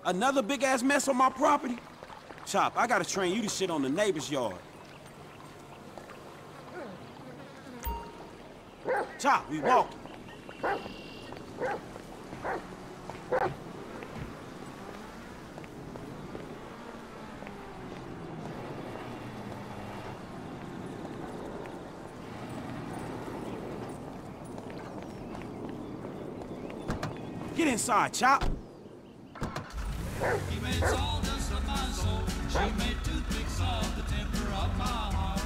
Another big-ass mess on my property? Chop, I gotta train you to shit on the neighbor's yard. Chop, we walking. Get inside, Chop. He made sawdust of my soul. She made toothpicks of the temper of my heart.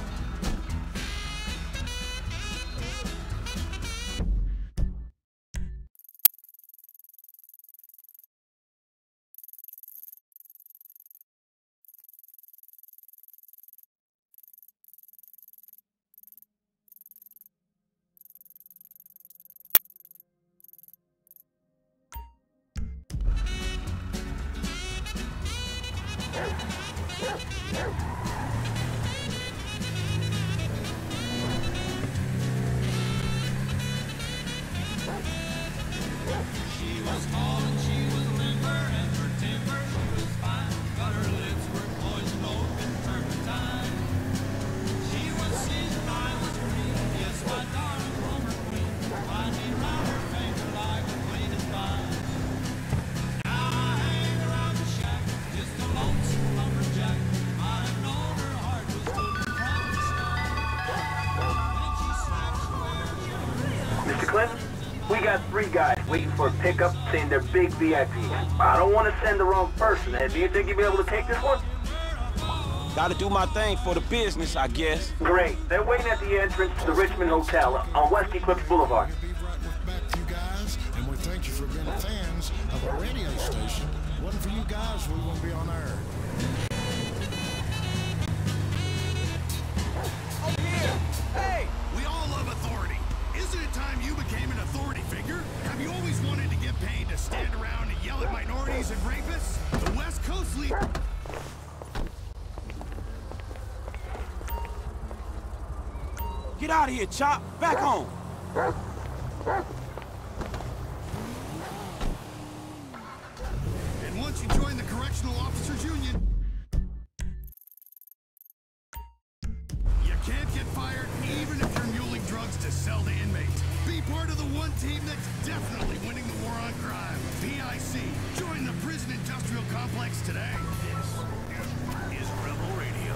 She was tall and she was limber, and her timber was fine. But her lips were poison oak and turpentine. She was seasoned, I was green. Yes, my darling Romer queen. Winding round her finger like a weighted vine. Now I hang around the shack, just a lonesome lumberjack. I have known her heart was stood from the start. Then she snatched away her jewelry. Mr. Clinton, we got 3 guys waiting for a pickup saying they're big VIPs. I don't want to send the wrong person. Do you think you'll be able to take this one? Gotta do my thing for the business, I guess. Great. They're waiting at the entrance to the Richmond Hotel on West Eclipse Boulevard. Back to you guys, and we thank you for being fans of our radio station. Wasn't for you guys, we wouldn't be on air. Oh, yeah! Hey! We all love authority. Isn't it time you became an authority figure? Have you always wanted to get paid to stand around and yell at minorities and rapists? The West Coast League... Get out of here, Chop. Back home. And once you join the Correctional Officers Union, you can't get fired even if you're muling drugs to sell to inmates. Be part of the one team that's definitely winning the war on crime. VIC. Join the prison industrial complex today. This is Rebel Radio.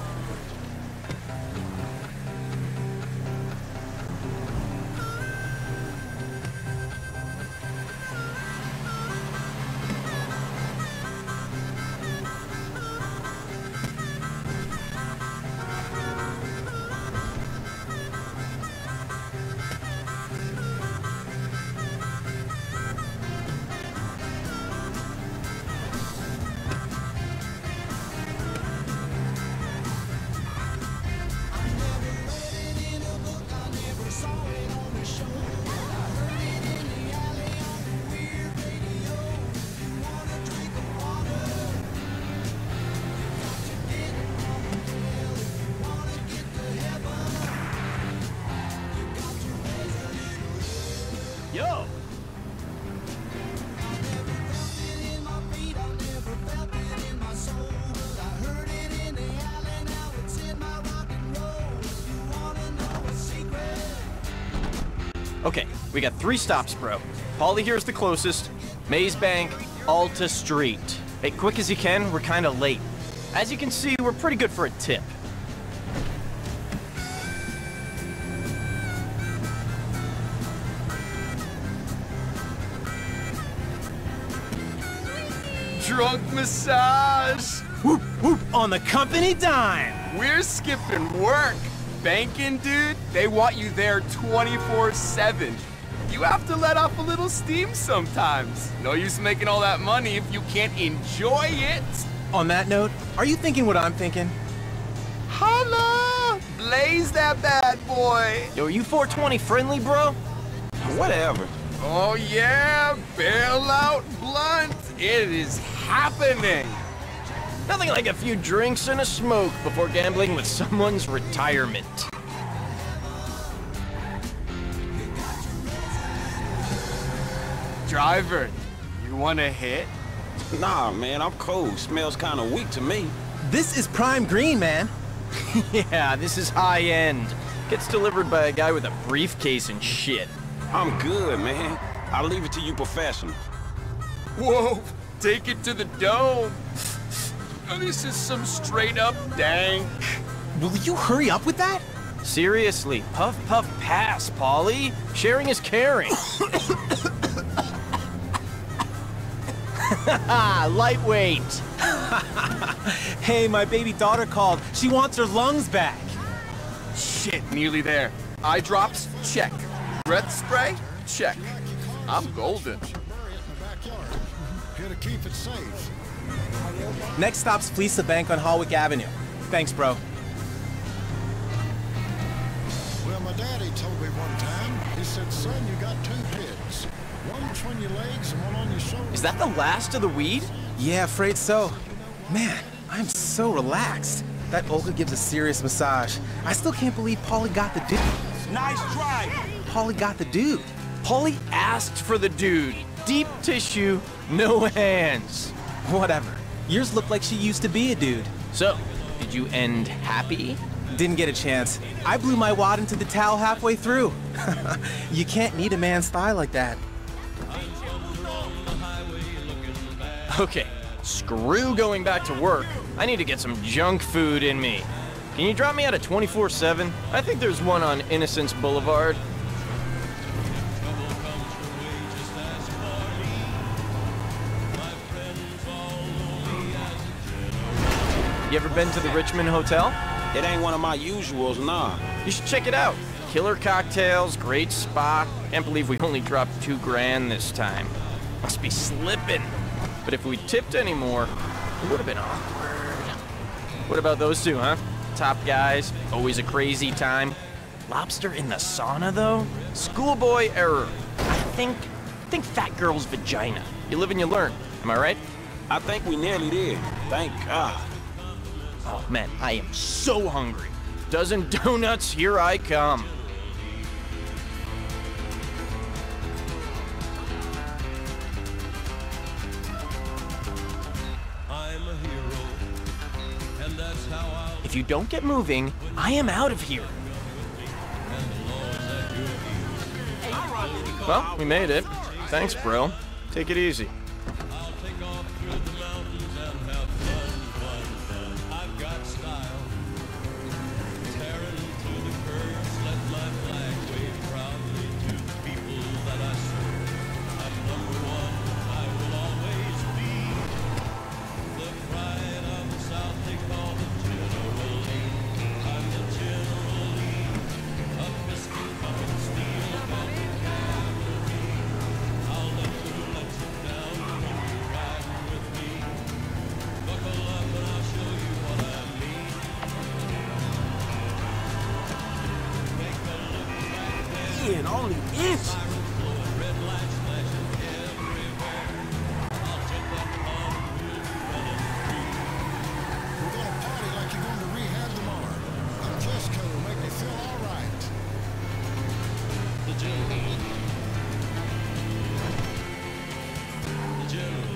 Yo! Okay, we got 3 stops, bro. Paulie here's the closest. Maze Bank, Alta Street. Hey, quick as you can, we're kinda late. As you can see, we're pretty good for a tip. Drunk massage. Whoop, whoop, on the company dime. We're skipping work. Banking, dude, they want you there 24/7. You have to let off a little steam sometimes. No use making all that money if you can't enjoy it. On that note, are you thinking what I'm thinking? Holla! Blaze that bad boy. Yo, are you 420 friendly, bro? Whatever. Oh yeah, bail out blunt. It is happening. Nothing like a few drinks and a smoke before gambling with someone's retirement. Driver, you want a hit? Nah, man, I'm cool. Smells kind of weak to me. This is prime green, man. Yeah, this is high-end. Gets delivered by a guy with a briefcase and shit. I'm good, man. I'll leave it to you professionals. Whoa, take it to the dome. Oh, this is some straight-up dank. Will you hurry up with that? Seriously, puff puff pass, Paulie. Sharing is caring. Lightweight. Hey, my baby daughter called. She wants her lungs back. Shit, nearly there. Eye drops? Check. Breath spray? Check. I'm golden. Bury it in the backyard. Here to keep it safe. Next stop's Fleesa Bank on Hallwick Avenue. Thanks, bro. Well, my daddy told me one time, he said, son, you got 2 heads. One between your legs and one on your shoulder. Is that the last of the weed? Yeah, afraid so. Man, I'm so relaxed. That Olga gives a serious massage. I still can't believe Paulie got the dude. Nice try. Paulie got the dude. Paulie asked for the dude. Deep tissue, no hands. Whatever. Yours looked like she used to be a dude. So, did you end happy? Didn't get a chance. I blew my wad into the towel halfway through. You can't need a man's thigh like that. Okay, screw going back to work. I need to get some junk food in me. Can you drop me at a 24/7? I think there's one on Innocence Boulevard. You ever been to the Richmond Hotel? It ain't one of my usuals, nah. You should check it out. Killer cocktails, great spa. Can't believe we only dropped $2 grand this time. Must be slipping. But if we tipped any more, it would have been awkward. What about those two, huh? Top guys, always a crazy time. Lobster in the sauna, though? Schoolboy error. I think fat girl's vagina. You live and you learn. Am I right? I think we nearly did. Thank God. Oh, man, I am so hungry. Dozen donuts, here I come. I'm a hero, and that's how I'll If you don't get moving, I am out of here. Well, we made it. Thanks, bro. Take it easy. take off through the mountains and have fun. I've got style. Tearing through the curves, let my flag wave proudly to the people that I serve. I'm number one, I will always be. The pride of the South they call the General Lee. I'm the General Lee. A whiskey pumping steel belted cavalry. I'll never let you down when you're riding with me. Buckle up and I'll show you what I mean. Take a look back there. Ian, only inch. Sirens blowing, red lights flashing everywhere. I'll jump that pond and we'll be running free. We're gonna party like you're going to rehab tomorrow. I'm Jesco, make me feel all right. The General. The General.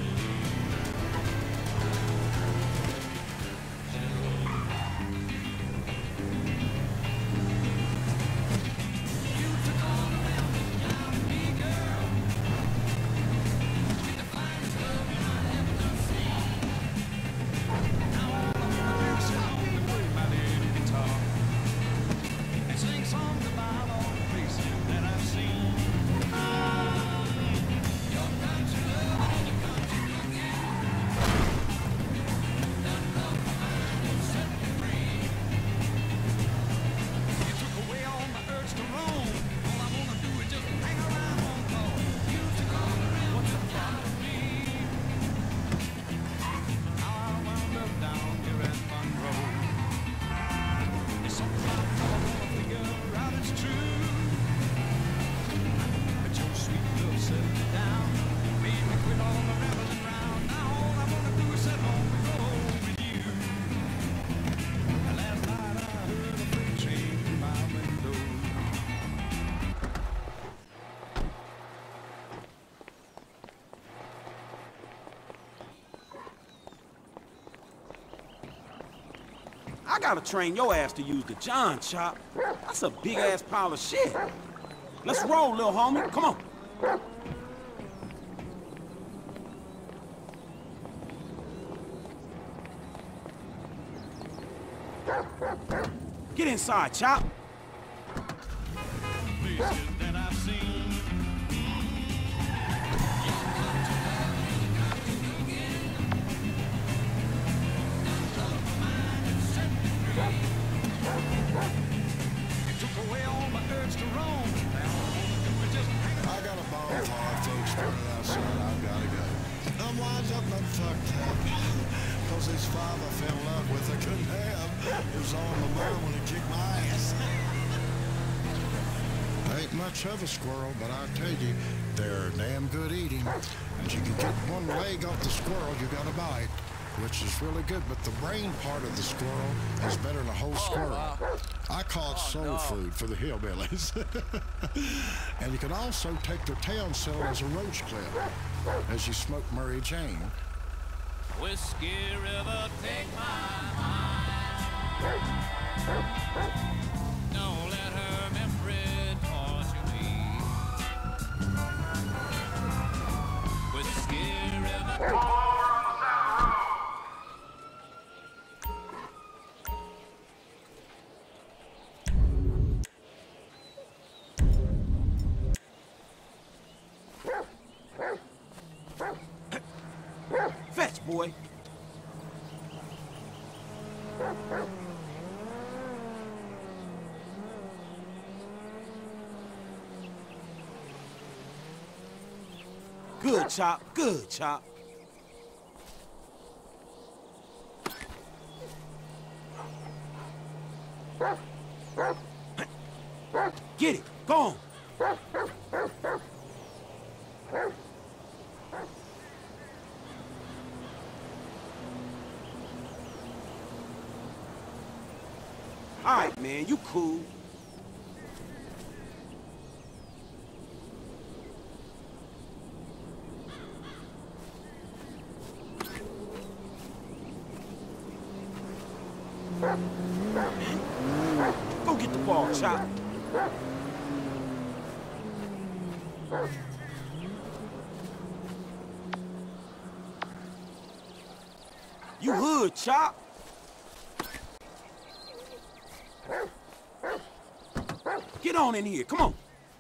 I gotta train your ass to use the John chop. That's a big-ass pile of shit. Let's roll, little homie. Come on. Get inside, Chop. Places that I've seen. It took away all my urge to roam. I got a bonfire, folks, burning outside. I've got to go. I'm wise up and fucked up. Cause these five I fell in love with, I couldn't have. It was all in my mind when it kicked my ass. I ain't much of a squirrel, but I tell you, they're damn good eating. And you can get one leg off the squirrel, you gotta bite, which is really good, but the brain part of the squirrel is better than a whole squirrel. I call it soul food for the hillbillies. And you can also take their tail and sell it as a roach clip, as you smoke Murray Jane. Whiskey River, take my mind. Don't let her memory torture me. Whiskey River. Fetch, boy. Good, Chop. Good, Chop. Get it. Go on. All right, man, you cool. Go get the ball, Chop. You hood, Chop. Get on in here, come on.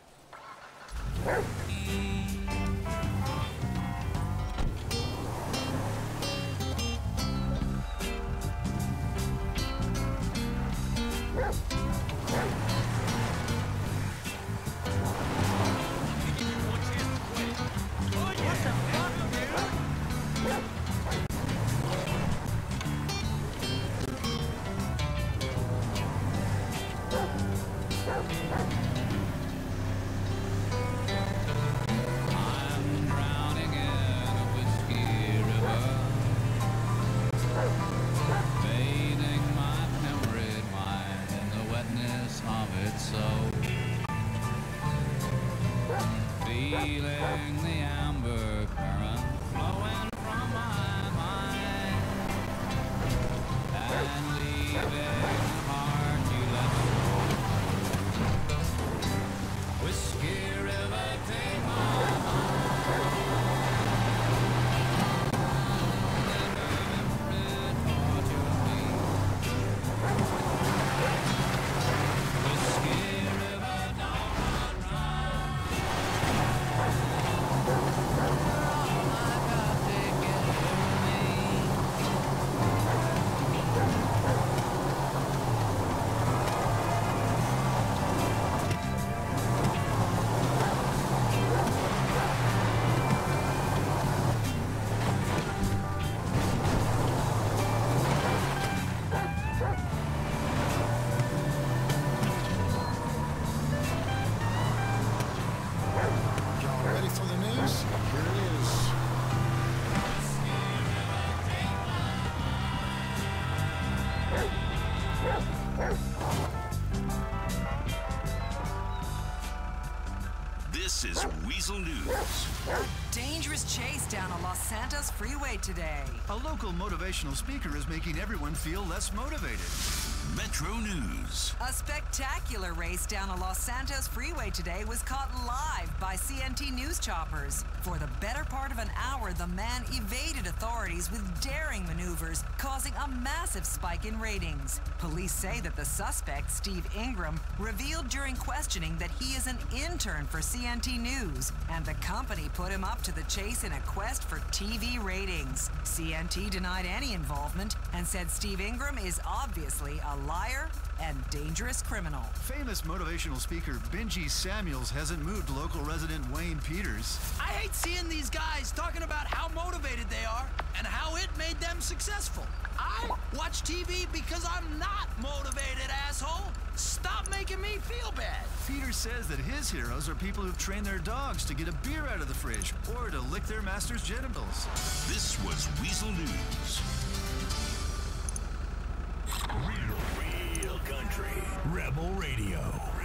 I'm drowning in a whiskey river, bathing my temperate mind in the wetness of its soul, feeling the amber current flowing from my mind and leaving the heart you left cold. Whiskey River, take my Y'all ready for the news? Here it is. This is Weasel News. Dangerous chase down a Los Santos freeway today. A local motivational speaker is making everyone feel less motivated. Metro News. A spectacular race down a Los Santos freeway today was caught live by CNT news choppers. For the better part of an hour, the man evaded authorities with daring maneuvers, causing a massive spike in ratings. Police say that the suspect, Steve Ingram, revealed during questioning that he is an intern for CNT News, and the company put him up to the chase in a quest for TV ratings. CNT denied any involvement and said Steve Ingram is obviously a liar and dangerous criminal. Famous motivational speaker Benji Samuels hasn't moved local resident Wayne Peters. I hate seeing these guys talking about how motivated they are and how it made them successful. I watch TV because I'm not motivated, asshole. Stop making me feel bad. Peters says that his heroes are people who've trained their dogs to get a beer out of the fridge or to lick their master's genitals. This was Weasel News. Real country. Rebel Radio.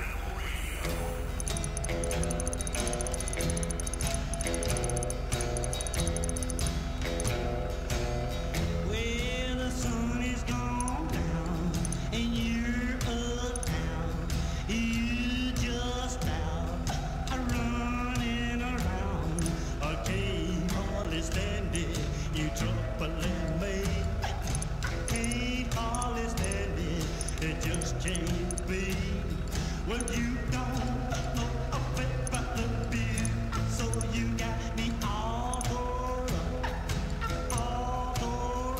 Well, the sun is gone down and you're uptown. You just out running around. I can't hardly stand it. You troubling me. Can't hardly stand it. It just can't be. Well, you don't know a bit about the view, so you got me all tore up, all tore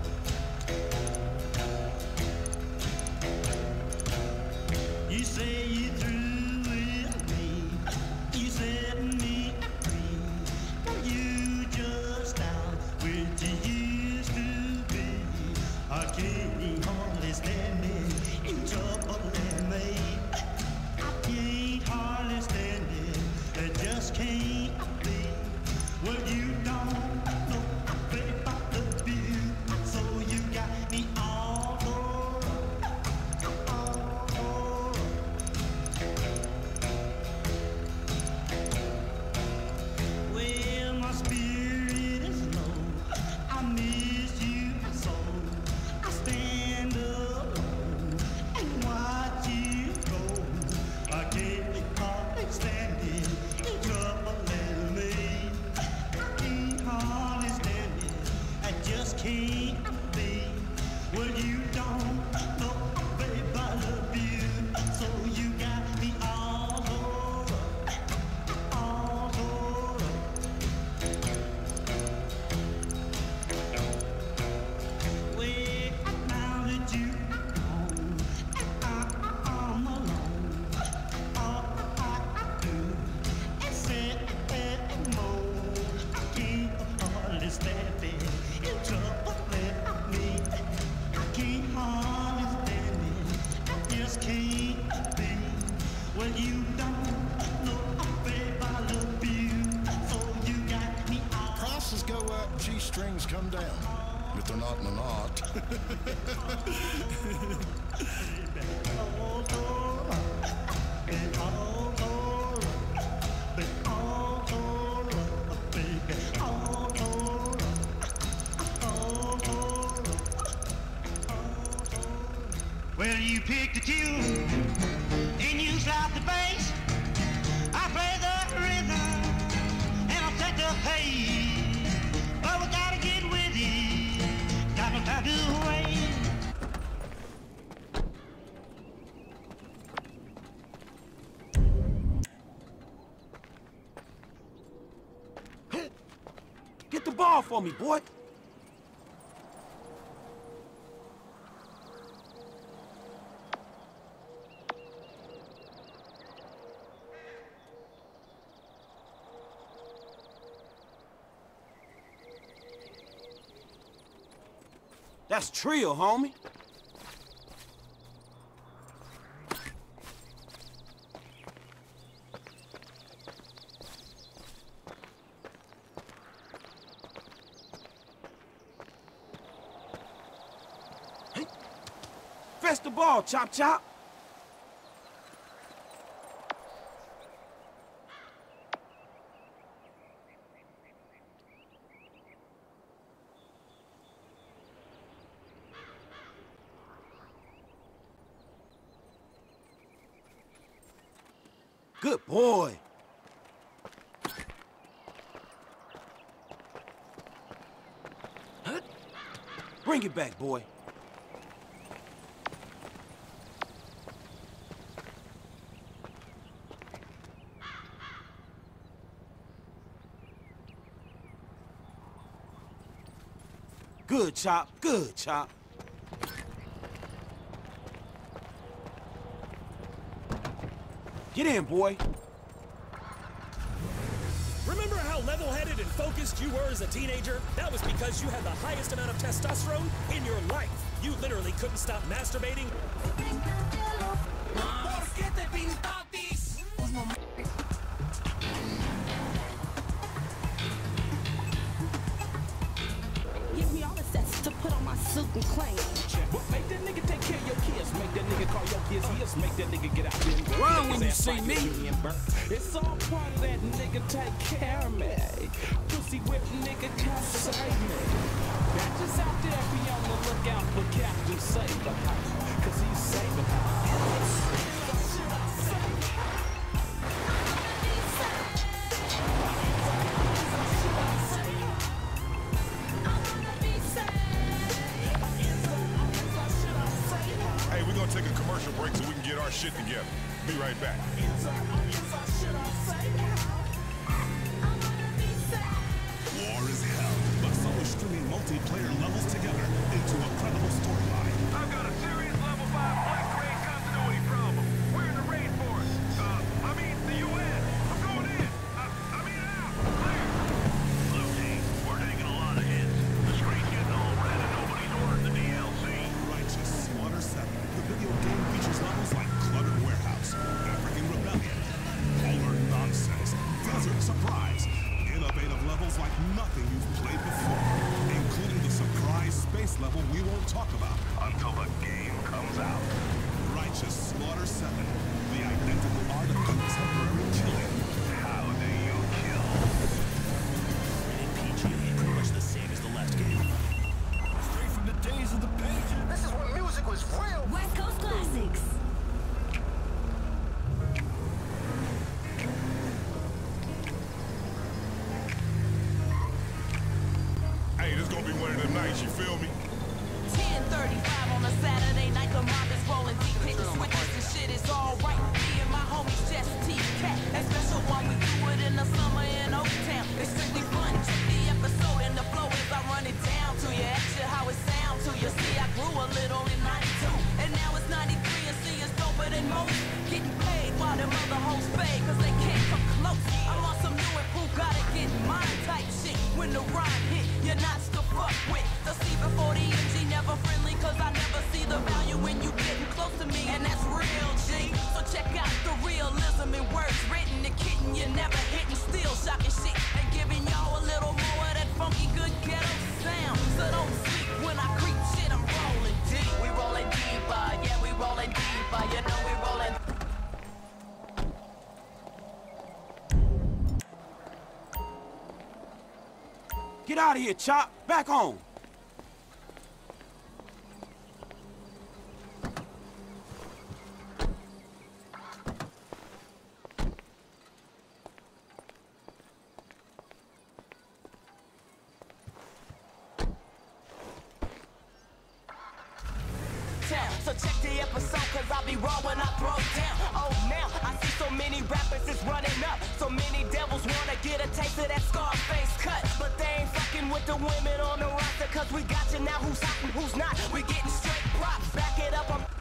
up. You say you through with me, you set me free, but you just out where you used to be. I can't hardly stand it, you troubling me. I can't hardly stand it, it just can't be. Well, you don't know a bit about the view, so you got me all tore up, all tore up. Well, my spirit is low, I miss you so. I stand alone and watch you go. I can't hardly stand it, you troubling me. I can't hardly stand it, I just can't be. Well, you don't know, babe, I love you, so you got me all tore up, all tore up. Well, now that you're gone, and I'm alone, all I do is sit and moan. I can't hardly stand it, you troubling me. I can't hardly stand it, I just can't be. Well, you don't know, babe, I love you, so you got me all. Prices go up, G-strings come down. If they're not in a knot. All tore up, been all tore up, been all tore up, baby, all tore up, all tore up, all tore up. Well, you pick the tune and you slap the bass. I play the rhythm and I'll set the pace. But we gotta get with it, got no time to wait. Get the ball for me, boy. That's Trio, homie. Hey, fetch the ball, Chop Chop. Good boy. Bring it back, boy. Good, Chop. Good, Chop. Get in, boy. Remember how level-headed and focused you were as a teenager? That was because you had the highest amount of testosterone in your life. You literally couldn't stop masturbating. Give me all the sets to put on my suit and claim. But make that nigga take care of your kids. Make that nigga call your kids his. Make that nigga get out there and run when you see me. It's all part of that nigga take care of me. Pussy whip nigga can't save me. Just out there be on the lookout for Captain Saberhouse. Cause he's saving house. Take a commercial break so we can get our shit together. Be right back. War is hell, but so is stringing multiplayer levels together into a credible storyline. I've got a serious level 5 flight grade continuity problem. We're in the rainforest. The UN. I'm going in. I mean out. Clear. Blue team, we're taking a lot of hits. The screen's getting all red and nobody's ordered the DLC. Righteous Slaughter 7. The video game features levels like Cluttered Warehouse, African Rebellion, Polar Nonsense, Desert Surprise, innovative levels like nothing you've played before, including the surprise space level we won't talk about until the game comes out. Righteous Slaughter 7, the identical art of contemporary killing. How do you kill? Rated PG, pretty much the same as the last game. Straight from the days of the pages. This is when music was real. West Coast Classics. Hey, this gonna be one of them nights, you feel me? 10:35 on a Saturday night, the mob is rolling deep, hitting switches and shit is all right. Me and my homies just T-Cat. That special one, we do it in the summer in Oaktown. It's strictly fun, check the episode and the flow as I run it down to you. Ask you how it sound to you. See, I grew a little in 92, and now it's 93 and see it's doper than most. Getting paid while them other hoes fade, cause they can't come close. I'm on some new and who gotta get mine type shit. When the rhyme hit, you're not to fuck with. The C-40MG never friendly, cause I never see the value when you getting close to me, and that's real G. So check out the realism in words written, the kitten you never hitting, still shocking shit, and giving y'all a little more of that funky good ghetto sound. So don't sleep when I creep shit, I'm rolling deep. We rolling deeper, yeah, we rolling deeper, you know we rolling. Get out of here, Chop. Back home. So check the episode, cause I'll be raw when I throw down. Oh, now I see so many rappers is running up. So many devils wanna get a taste of that Scarface cut. But they ain't fucking with the women on the roster, cause we got you now, who's hot and who's not. We getting straight props, back it up, I'm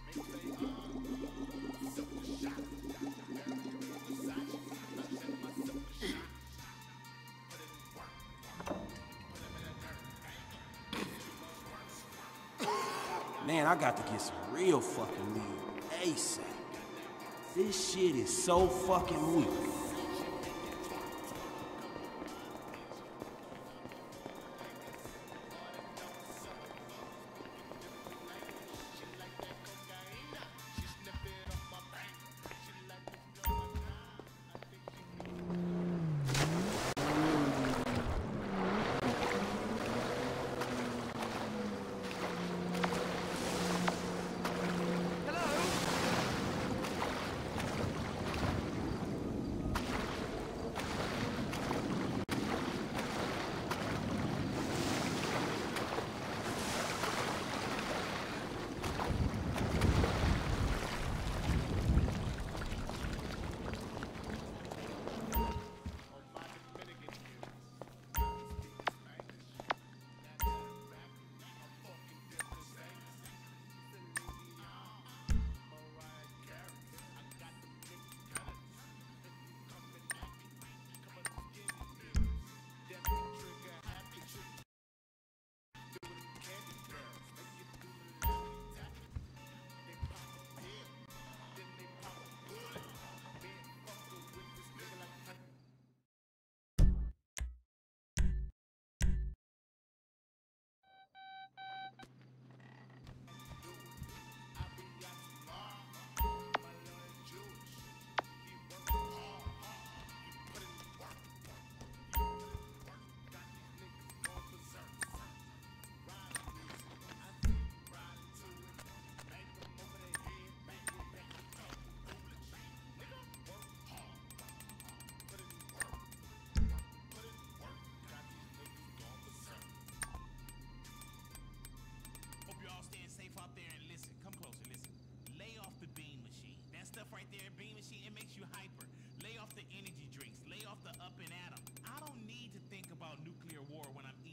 Man, I got to get some real fucking weed ASAP. This shit is so fucking weak. Right there, beam machine, it makes you hyper. Lay off the energy drinks, lay off the up and atom. I don't need to think about nuclear war when I'm